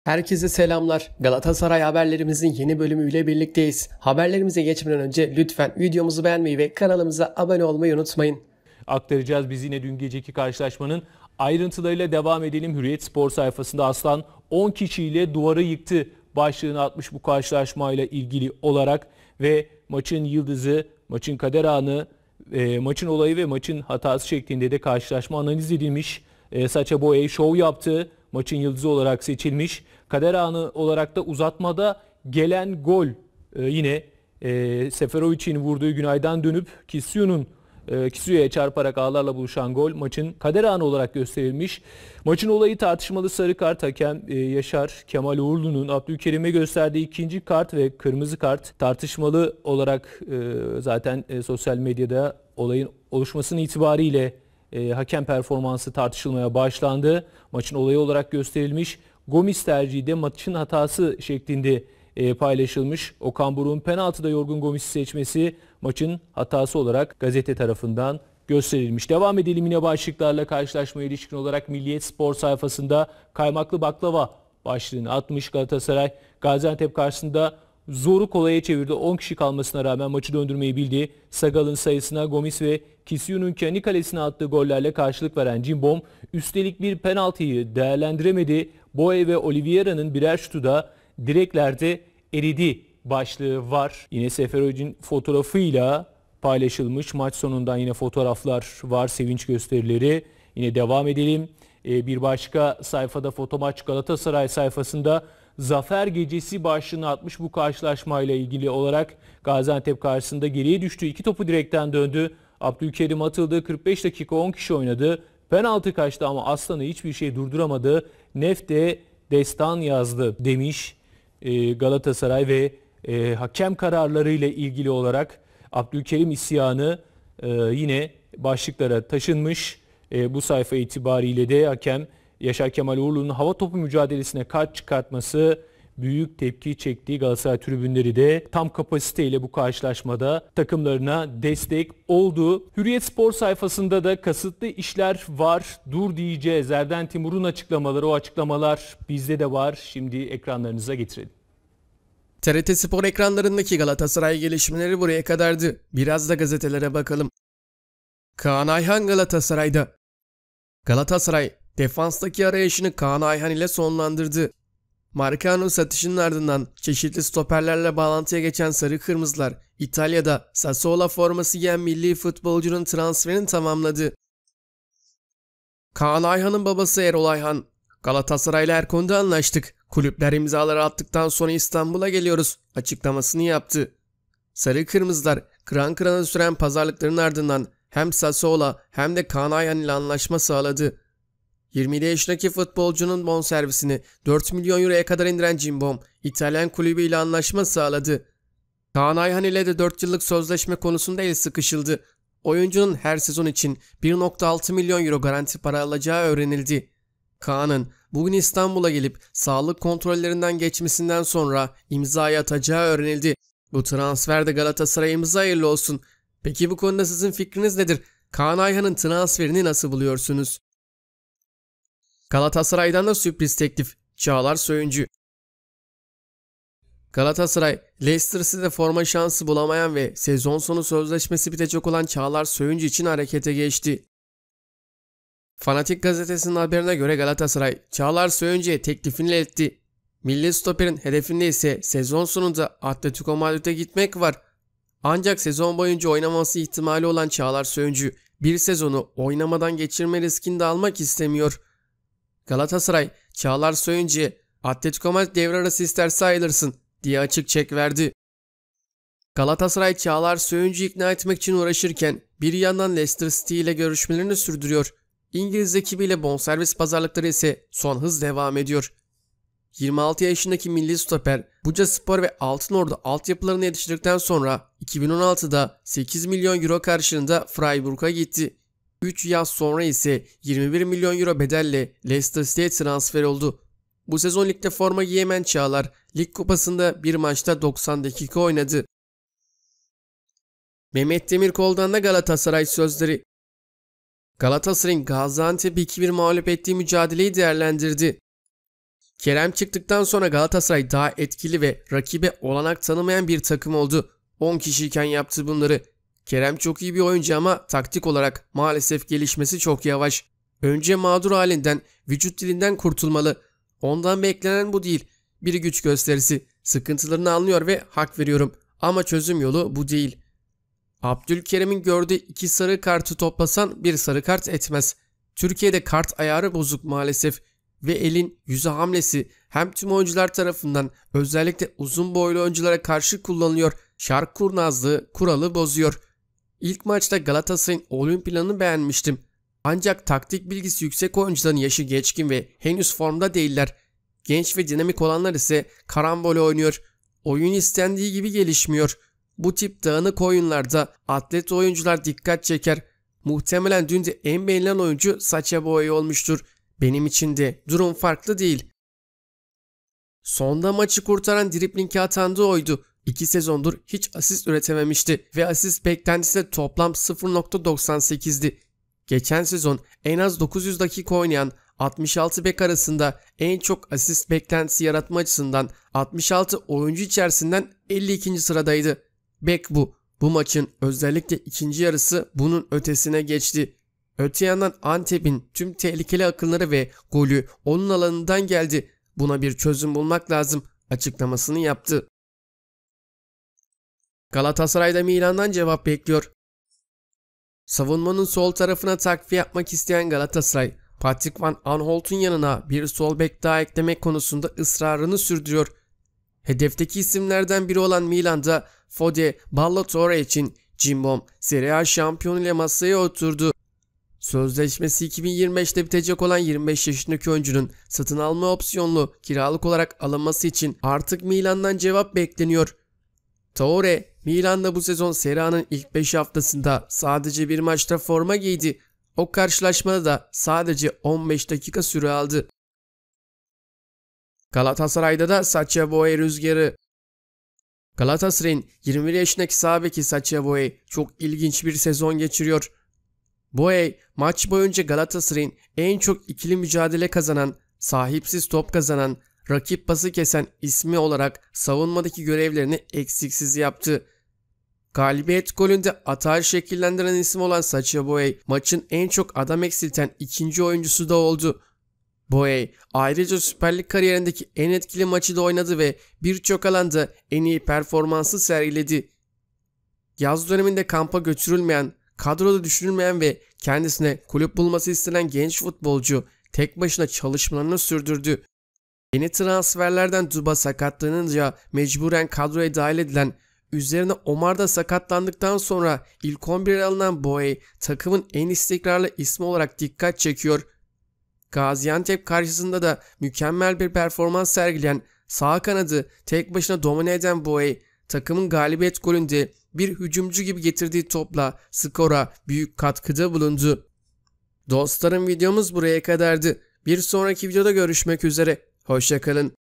Herkese selamlar. Galatasaray haberlerimizin yeni bölümüyle birlikteyiz. Haberlerimize geçmeden önce lütfen videomuzu beğenmeyi ve kanalımıza abone olmayı unutmayın. Aktaracağız biz yine dün geceki karşılaşmanın ayrıntılarıyla devam edelim. Hürriyet Spor sayfasında Aslan 10 kişiyle duvarı yıktı başlığını atmış bu karşılaşmayla ilgili olarak ve maçın yıldızı, maçın kader anı, maçın olayı ve maçın hatası şeklinde de karşılaşma analiz edilmiş. Sacha Boey şov yaptı. Maçın yıldızı olarak seçilmiş. Kader anı olarak da uzatmada gelen gol yine Seferovic'in vurduğu Günay'dan dönüp Kisu'ya çarparak ağlarla buluşan gol maçın kader anı olarak gösterilmiş. Maçın olayı tartışmalı sarı kart hakem Yaşar Kemal Uğurlu'nun Abdülkerim'e gösterdiği ikinci kart ve kırmızı kart tartışmalı olarak zaten sosyal medyada olayın oluşmasının itibariyle hakem performansı tartışılmaya başlandı. Maçın olayı olarak gösterilmiş. Gomis tercihi de maçın hatası şeklinde paylaşılmış. Okan Buruk'un penaltıda Yorgun Gomis'i seçmesi maçın hatası olarak gazete tarafından gösterilmiş. Devam edelim yine başlıklarla karşılaşmaya ilişkin olarak Milliyet Spor sayfasında kaymaklı baklava başlığını atmış. Galatasaray Gaziantep karşısında zoru kolaya çevirdi. 10 kişi kalmasına rağmen maçı döndürmeyi bildi. Sagal'ın sayısına Gomis ve Kisiu'nun kendi kalesine attığı gollerle karşılık veren Cimbom üstelik bir penaltıyı değerlendiremedi. Boey ve Oliveira'nın birer şutu da direklerde eridi başlığı var. Yine Seferovic'in fotoğrafıyla paylaşılmış. Maç sonundan yine fotoğraflar var, sevinç gösterileri. Yine devam edelim. Bir başka sayfada Fotomaç Galatasaray sayfasında Zafer Gecesi başlığını atmış bu karşılaşmayla ilgili olarak. Gaziantep karşısında geriye düştü. 2 topu direkten döndü. Abdülkerim atıldı. 45 dakika 10 kişi oynadı. Penaltı kaçtı ama Aslan'ı hiçbir şey durduramadı. Nef'te destan yazdı demiş Galatasaray ve hakem kararlarıyla ilgili olarak Abdülkerim isyanı yine başlıklara taşınmış. Bu sayfa itibariyle de hakem Yaşar Kemal Uğurlu'nun hava topu mücadelesine kart çıkartması büyük tepki çektiği Galatasaray tribünleri de tam kapasiteyle bu karşılaşmada takımlarına destek oldu. Hürriyet Spor sayfasında da kasıtlı işler var, dur diyeceğiz. Erden Timur'un açıklamaları, o açıklamalar bizde de var. Şimdi ekranlarınıza getirelim. TRT Spor ekranlarındaki Galatasaray gelişmeleri buraya kadardı. Biraz da gazetelere bakalım. Kaan Ayhan Galatasaray'da. Galatasaray defanstaki arayışını Kaan Ayhan ile sonlandırdı. Marcano satışının ardından çeşitli stoperlerle bağlantıya geçen Sarı Kırmızılar İtalya'da Sassuolo forması giyen milli futbolcunun transferini tamamladı. Kaan Ayhan'ın babası Erol Ayhan, Galatasaray'la her konuda anlaştık. Kulüpler imzaları attıktan sonra İstanbul'a geliyoruz açıklamasını yaptı. Sarı Kırmızılar kıran kırana süren pazarlıkların ardından hem Sassuolo hem de Kaan Ayhan ile anlaşma sağladı. 27 yaşındaki futbolcunun bonservisini 4 milyon euroya kadar indiren Cimbom, İtalyan kulübüyle anlaşma sağladı. Kaan Ayhan ile de 4 yıllık sözleşme konusunda el sıkışıldı. Oyuncunun her sezon için 1,6 milyon euro garanti para alacağı öğrenildi. Kaan'ın bugün İstanbul'a gelip sağlık kontrollerinden geçmesinden sonra imzayı atacağı öğrenildi. Bu transferde Galatasaray'a imza hayırlı olsun. Peki bu konuda sizin fikriniz nedir? Kaan Ayhan'ın transferini nasıl buluyorsunuz? Galatasaray'dan da sürpriz teklif. Çağlar Söyüncü. Galatasaray, Leicester City'de forma şansı bulamayan ve sezon sonu sözleşmesi bitecek olan Çağlar Söyüncü için harekete geçti. Fanatik gazetesinin haberine göre Galatasaray, Çağlar Söyüncü'ye teklifini iletti. Milli stoperin hedefinde ise sezon sonunda Atletico Madrid'e gitmek var. Ancak sezon boyunca oynaması ihtimali olan Çağlar Söyüncü, bir sezonu oynamadan geçirme riskini de almak istemiyor. Galatasaray, Çağlar Söyüncü'ye Atletico Madrid devre arası isterse ayrılırsın diye açık çek verdi. Galatasaray, Çağlar Söyüncü'yü ikna etmek için uğraşırken bir yandan Leicester City ile görüşmelerini sürdürüyor. İngiliz ekibiyle bonservis pazarlıkları ise son hız devam ediyor. 26 yaşındaki milli stoper Bucaspor ve Altınordu altyapılarına yetiştirdikten sonra 2016'da 8 milyon euro karşılığında Freiburg'a gitti. 3 yaz sonra ise 21 milyon euro bedelle Leicester City'ye transfer oldu. Bu sezon ligde forma giyemeyen Çağlar, lig kupasında bir maçta 90 dakika oynadı. Mehmet Demirkol'dan da Galatasaray sözleri. Galatasaray'ın Gaziantep'i 2-1 mağlup ettiği mücadeleyi değerlendirdi. Kerem çıktıktan sonra Galatasaray daha etkili ve rakibe olanak tanımayan bir takım oldu. 10 kişiyken yaptı bunları. Kerem çok iyi bir oyuncu ama taktik olarak maalesef gelişmesi çok yavaş. Önce mağdur halinden, vücut dilinden kurtulmalı. Ondan beklenen bu değil. Bir güç gösterisi. Sıkıntılarını anlıyor ve hak veriyorum. Ama çözüm yolu bu değil. Abdülkerim'in gördüğü 2 sarı kartı toplasan 1 sarı kart etmez. Türkiye'de kart ayarı bozuk maalesef. Ve elin yüzü hamlesi hem tüm oyuncular tarafından özellikle uzun boylu oyunculara karşı kullanılıyor. Şark kurnazlığı kuralı bozuyor. İlk maçta Galatasaray'ın oyun planını beğenmiştim. Ancak taktik bilgisi yüksek oyuncuların yaşı geçkin ve henüz formda değiller. Genç ve dinamik olanlar ise karambol oynuyor. Oyun istendiği gibi gelişmiyor. Bu tip dağınık oyunlarda atlet oyuncular dikkat çeker. Muhtemelen dün de en beğenilen oyuncu Sacha Boey olmuştur. Benim için de durum farklı değil. Sonda maçı kurtaran driblingi atan da oydu. 2 sezondur hiç asist üretememişti ve asist beklentisi de toplam 0.98'di. Geçen sezon en az 900 dakika oynayan 66 bek arasında en çok asist beklentisi yaratma açısından 66 oyuncu içerisinden 52. sıradaydı. Bek bu. Bu maçın özellikle ikinci yarısı bunun ötesine geçti. Öte yandan Antep'in tüm tehlikeli akınları ve golü onun alanından geldi. Buna bir çözüm bulmak lazım açıklamasını yaptı. Galatasaray'da Milan'dan cevap bekliyor. Savunmanın sol tarafına takviye yapmak isteyen Galatasaray, Patrick Van Aanholt'un yanına bir sol bek daha eklemek konusunda ısrarını sürdürüyor. Hedefteki isimlerden biri olan Milan'da Fode Ballo-Touré için Cimbom Serie A şampiyonu ile masaya oturdu. Sözleşmesi 2025'te bitecek olan 25 yaşındaki oyuncunun satın alma opsiyonlu kiralık olarak alınması için artık Milan'dan cevap bekleniyor. Touré, Milan'da bu sezon Serie A'nın ilk 5 haftasında sadece bir maçta forma giydi. O karşılaşmada da sadece 15 dakika süre aldı. Galatasaray'da da Sacha Boey rüzgarı. Galatasaray'ın 21 yaşındaki sağ beki Sacha Boey çok ilginç bir sezon geçiriyor. Boey maç boyunca Galatasaray'ın en çok ikili mücadele kazanan, sahipsiz top kazanan, rakip pası kesen ismi olarak savunmadaki görevlerini eksiksiz yaptı. Galibiyet golünde atağı şekillendiren isim olan Sacha Boey maçın en çok adam eksilten ikinci oyuncusu da oldu. Boey ayrıca Süper Lig kariyerindeki en etkili maçı da oynadı ve birçok alanda en iyi performansı sergiledi. Yaz döneminde kampa götürülmeyen, kadroda düşünülmeyen ve kendisine kulüp bulması istenen genç futbolcu tek başına çalışmalarını sürdürdü. Yeni transferlerden Duba sakatlanınca mecburen kadroya dahil edilen, üzerine Omar da sakatlandıktan sonra ilk 11'e alınan Boey takımın en istikrarlı ismi olarak dikkat çekiyor. Gaziantep karşısında da mükemmel bir performans sergileyen sağ kanadı tek başına domine eden Boey takımın galibiyet golünde bir hücumcu gibi getirdiği topla skora büyük katkıda bulundu. Dostlarım, videomuz buraya kadardı. Bir sonraki videoda görüşmek üzere. Hoşça kalın.